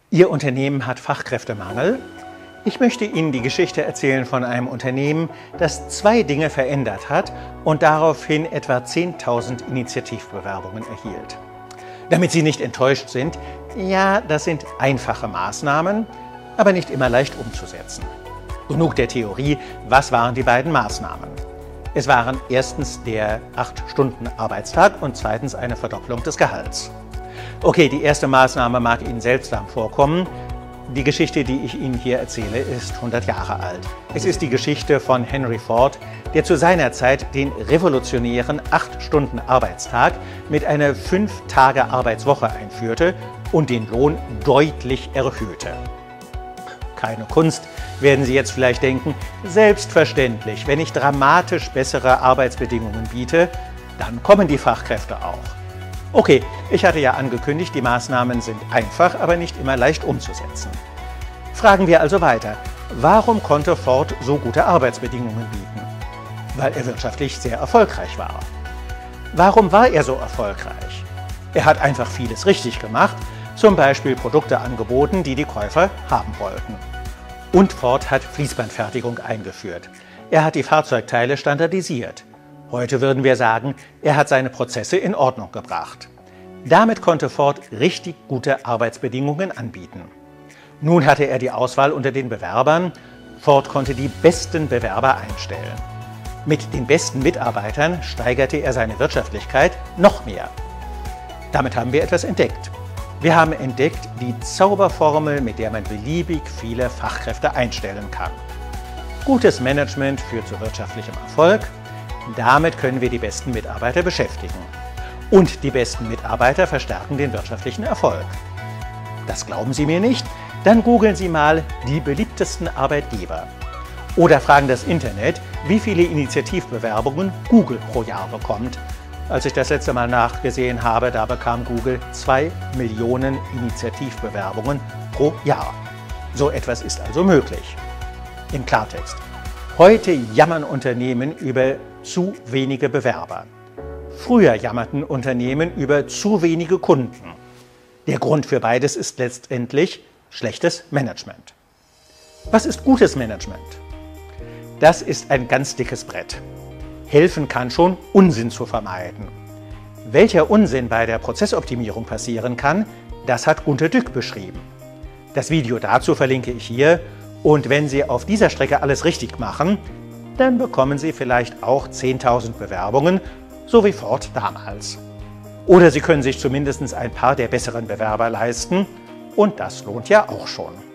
Ihr Unternehmen hat Fachkräftemangel? Ich möchte Ihnen die Geschichte erzählen von einem Unternehmen, das zwei Dinge verändert hat und daraufhin etwa 10.000 Initiativbewerbungen erhielt. Damit Sie nicht enttäuscht sind, ja, das sind einfache Maßnahmen, aber nicht immer leicht umzusetzen. Genug der Theorie, was waren die beiden Maßnahmen? Es waren erstens der 8-Stunden-Arbeitstag und zweitens eine Verdopplung des Gehalts. Okay, die erste Maßnahme mag Ihnen seltsam vorkommen. Die Geschichte, die ich Ihnen hier erzähle, ist 100 Jahre alt. Es ist die Geschichte von Henry Ford, der zu seiner Zeit den revolutionären 8-Stunden-Arbeitstag mit einer 5-Tage-Arbeitswoche einführte und den Lohn deutlich erhöhte. Keine Kunst, werden Sie jetzt vielleicht denken. Selbstverständlich, wenn ich dramatisch bessere Arbeitsbedingungen biete, dann kommen die Fachkräfte auch. Okay, ich hatte ja angekündigt, die Maßnahmen sind einfach, aber nicht immer leicht umzusetzen. Fragen wir also weiter. Warum konnte Ford so gute Arbeitsbedingungen bieten? Weil er wirtschaftlich sehr erfolgreich war. Warum war er so erfolgreich? Er hat einfach vieles richtig gemacht, zum Beispiel Produkte angeboten, die die Käufer haben wollten. Und Ford hat Fließbandfertigung eingeführt. Er hat die Fahrzeugteile standardisiert. Heute würden wir sagen, er hat seine Prozesse in Ordnung gebracht. Damit konnte Ford richtig gute Arbeitsbedingungen anbieten. Nun hatte er die Auswahl unter den Bewerbern. Ford konnte die besten Bewerber einstellen. Mit den besten Mitarbeitern steigerte er seine Wirtschaftlichkeit noch mehr. Damit haben wir etwas entdeckt. Wir haben entdeckt die Zauberformel, mit der man beliebig viele Fachkräfte einstellen kann. Gutes Management führt zu wirtschaftlichem Erfolg. Damit können wir die besten Mitarbeiter beschäftigen. Und die besten Mitarbeiter verstärken den wirtschaftlichen Erfolg. Das glauben Sie mir nicht? Dann googeln Sie mal die beliebtesten Arbeitgeber. Oder fragen das Internet, wie viele Initiativbewerbungen Google pro Jahr bekommt. Als ich das letzte Mal nachgesehen habe, da bekam Google 2 Millionen Initiativbewerbungen pro Jahr. So etwas ist also möglich. Im Klartext. Heute jammern Unternehmen über zu wenige Bewerber. Früher jammerten Unternehmen über zu wenige Kunden. Der Grund für beides ist letztendlich schlechtes Management. Was ist gutes Management? Das ist ein ganz dickes Brett. Helfen kann schon, Unsinn zu vermeiden. Welcher Unsinn bei der Prozessoptimierung passieren kann, das hat Gunter Dück beschrieben. Das Video dazu verlinke ich hier. Und wenn Sie auf dieser Strecke alles richtig machen, dann bekommen Sie vielleicht auch 10.000 Bewerbungen, so wie Ford damals. Oder Sie können sich zumindest ein paar der besseren Bewerber leisten und das lohnt ja auch schon.